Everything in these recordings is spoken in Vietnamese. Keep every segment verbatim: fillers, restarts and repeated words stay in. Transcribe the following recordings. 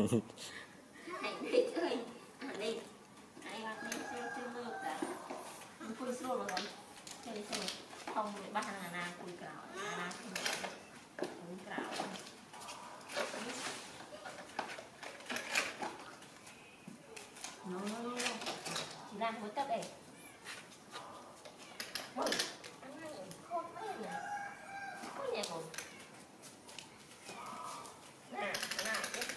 đi chơi à đi ai mà đi chơi chơi mưa cả cùi xô rồi chơi chơi không ba là na cùi cào na cùi cào nó nó chỉ làm một tấc này không mấy này không nhẹ không nè nè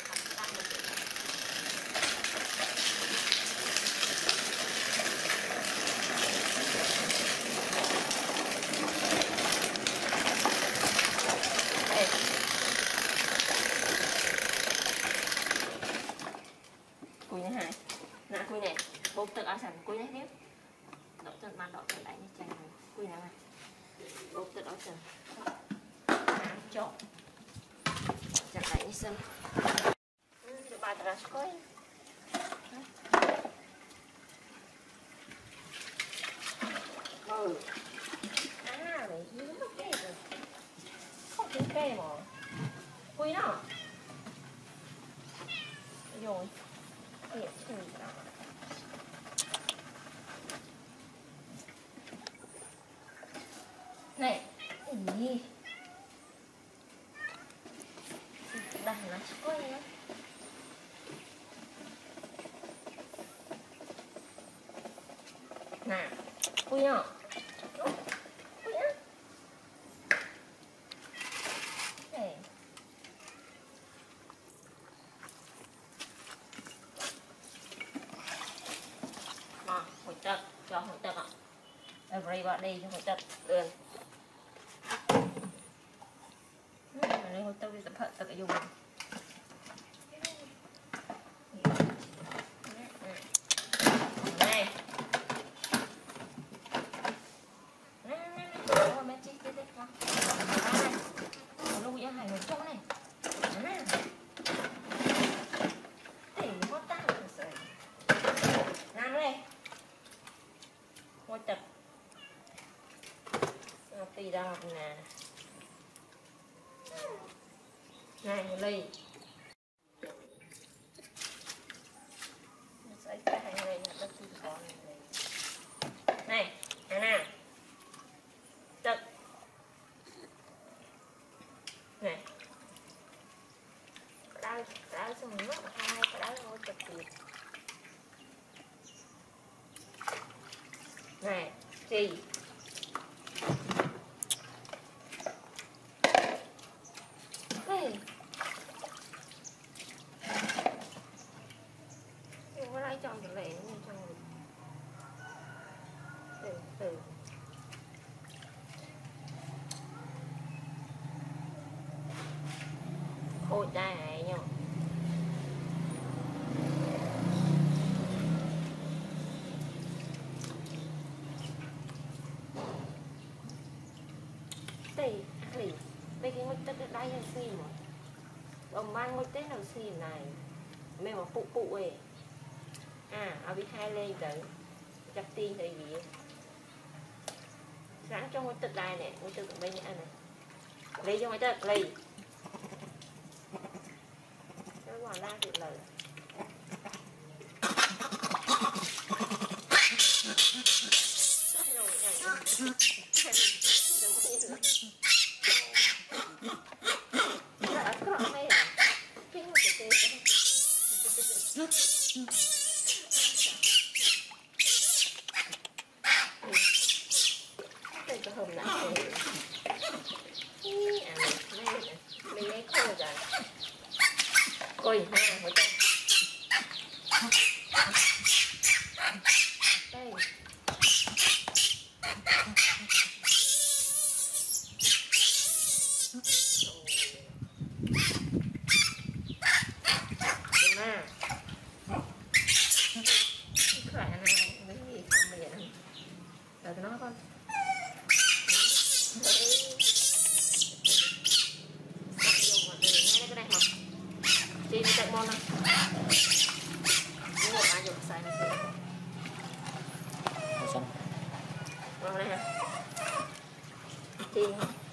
cùi này hai nè cùi này bột tự áo sẵn cùi này tiếp đậu chân mà đậu chân lại như chanh cùi này này bột tự áo sẵn chọn chân lại như sân được bài ra coi ừ à này như nó kê rồi không tính kê mà cùi nó rồi Hãy subscribe cho này ý đặt nó coi nhá nè ui nhá ui nhá này mà hồi tật cho hồi tật ạ everybody cho hồi tật được này hồi tật đi tập hợp tập dùng này lúc nhá hành một chỗ này để hót ta rồi làm đây ngồi tập tì ra nè này ly sẽ cái hành này nó chỉ có này này nè tập này đau đau xong nước hai cái đau ngồi tập tiệt này gì này không có ai chọn được lẻ như trong từ từ ôi đây này nhá đây đây đây cái mất tất đây là xì mà ông mang mất tết nào xì này mẹ mà phụ phụ ấy à ở bị hai lên tới chặt tin thì gì sáng trong cái tật đài này cái tật bên này này lấy cho cái tật lấy cái quả la được lời đây có hầm lại thì à này mình lấy khô rồi ôi ha một tay đây mà khỏe này cái gì không bây giờ đợi tôi nói con đi đi chạy môn nào những một ai dùng xài này xong rồi này hả thì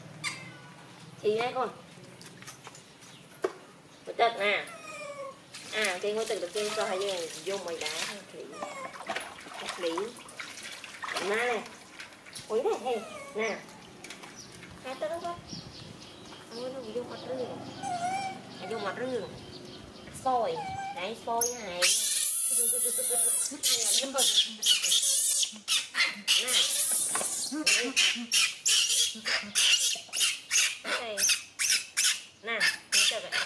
thì đấy con một tật nè nào kia ngồi từng được kia cho hai người vô mày đá khỉ khỉ má này ui này hey nè hai tới đó quá ông nó vô mặt rương vô mặt rương soi này soi này nè nè cho vậy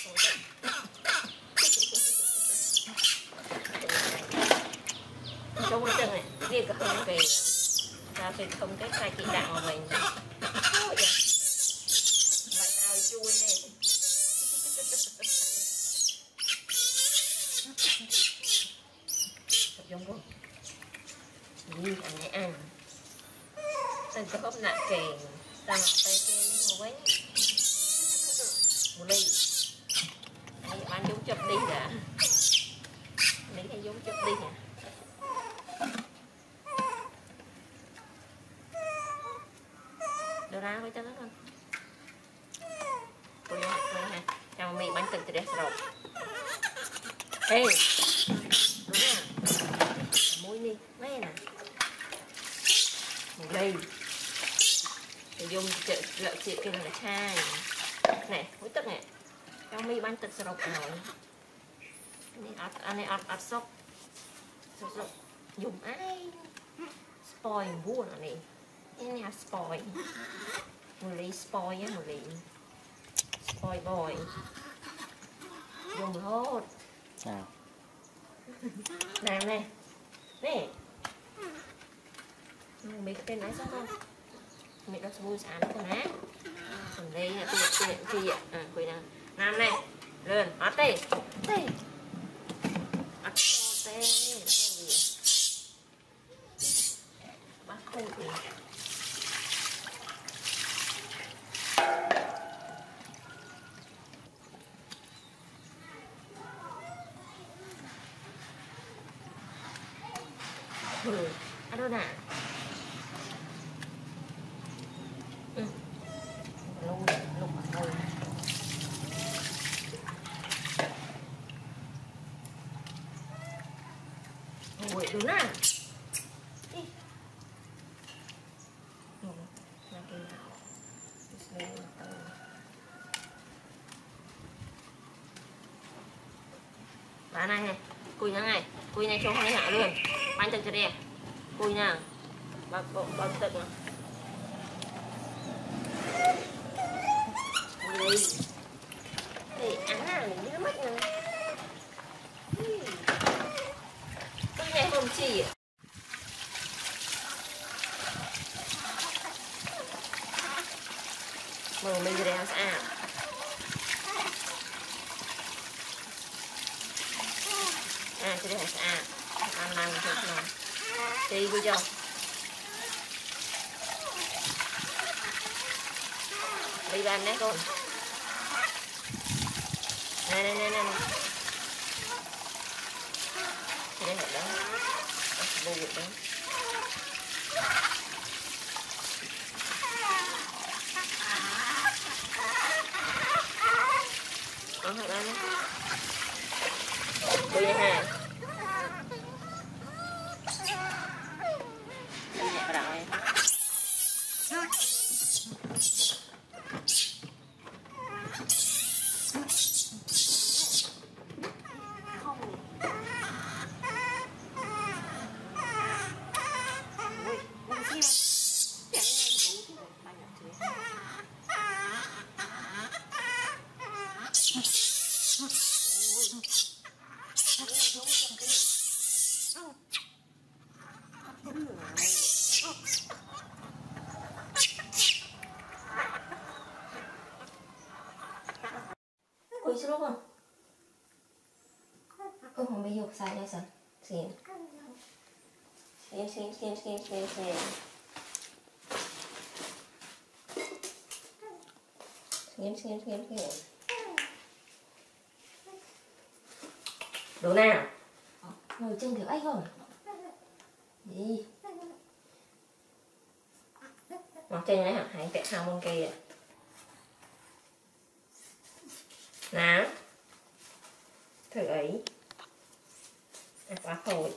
trong cái chân này riêng cả không về ra thì không cái khai chị đạo mà mình vậy ai chui này giống không như anh ấy ăn tên có hốp nặng kề ta ngọc tay kia một quấy một ly anh bán giống chụp đi đã lấy hay giống chụp đi nè đồ ra với cho nó con cô vô cô ha cho mì bánh từng từ rồi ê đúng nè muối đi mấy nè một ly để dùng chợ lợi chị kia là chai này muối tức nè cho mì bánh từng rồi rồi anh này ăn ăn sốc sốc dùng ai spoil buồn à này cái này spoil một ly spoil á một ly spoil boy dùng hốt nào này này nè mấy cái tên nói sao không mẹ đã vui sáng con á còn đây là cái chuyện chi ạ à quỳ nào nam này lên ót đi đi ót tê bắt không thì ừ ăn đâu nè ừ lâu lúc mà lâu ôi đúng nè đi ừ là cái nào bà này cùi nha này cùi này cho hai hạ luôn bánh từng cho đẹp cùi nha bao bao bao từng nè đi thì ăn nào mình biết mất nè cùi này không chỉ mừng mình rồi ăn sao à cái này à ăn ăn thật là đi vui chưa đi bàn đấy con này này này này cái này đó vô việc đó có thật đó tôi ha nhẹ rồi ui sao không ôi không bị dục sai nha sao xin xin xin xin xin xin xin xin xin xin xin đủ nào ngồi chân kiểu ấy không gì ngồi chân này hả hãy vẹt hao môn kia nè thử ấy à, quá khổ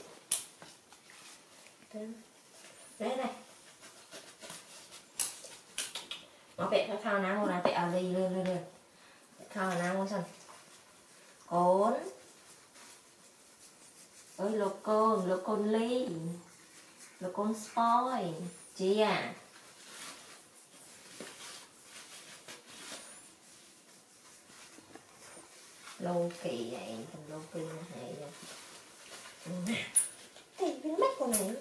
đấy này nó vẽ theo thao nào là vẽ ở đây lên lên lên thao nào không sao cốn ơi lô côn lô côn ly lô côn spoil chị à lâu kỳ vậy thằng lâu kỳ nó hay vậy thì cái mắt của này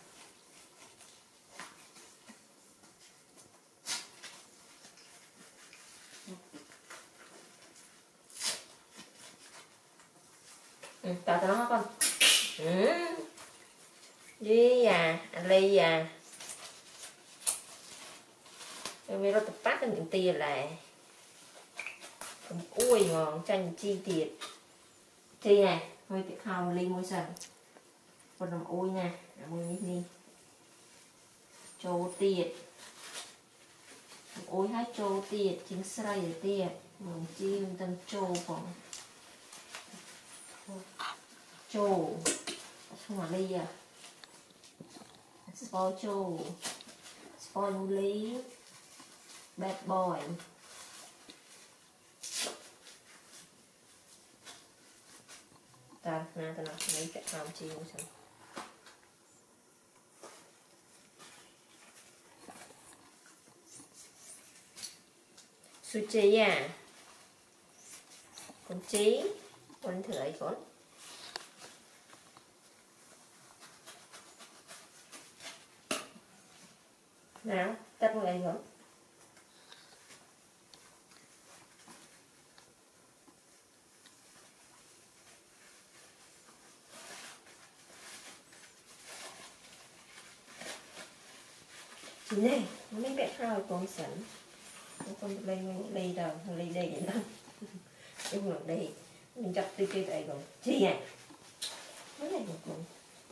ừ, tao tao nó con ừ. Đi à anh ly à em biết nó tập phát cái những tiền lại ui ngon chanh chi tiệt chi này hơi tiệt hào ly môi sần còn làm ui nè môi mini châu tiệt ui hai châu tiệt chính sai tiệt mừng chim tân châu phòng châu không mà ly à spoil châu spoil ly bad boy ta nè ta nói lấy cái hàm chi cũng xong sushi à con trí con thử ấy con nào cắt một ấy con chị này mấy bé thao con sẵn con đây đây đâu đây đây vậy đó nhưng mà đây mình chặt từ cây đây rồi chị à cái này một con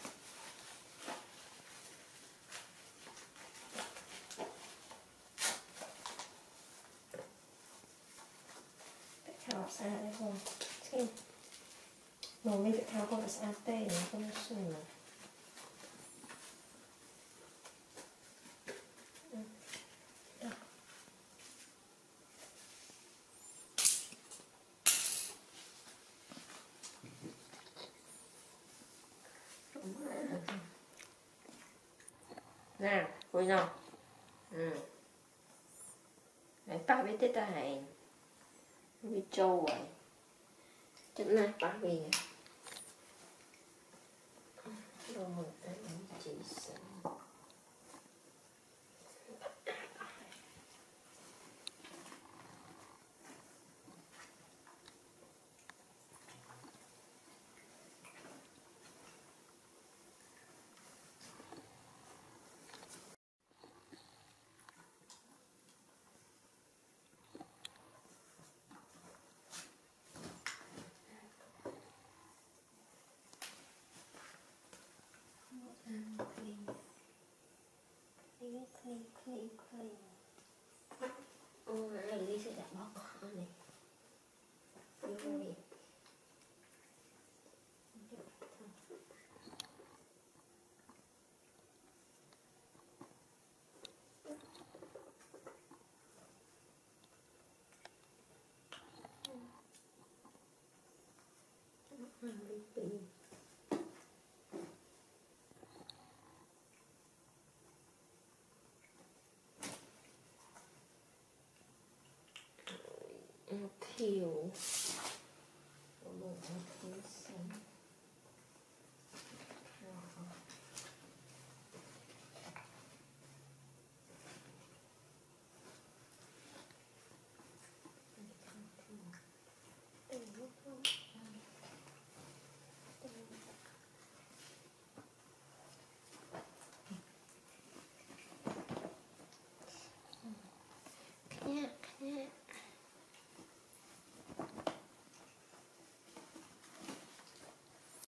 bé thao xa đấy không xem mà mấy bé thao con là xa tê này con sùi mà nè vui không ừ đấy ba biết tết ta này biết trâu rồi chắc là ba vì đâu một cái chỉ sợ clean clean clean clean ô này đi sẽ đặt bóc con này vô đi thiểu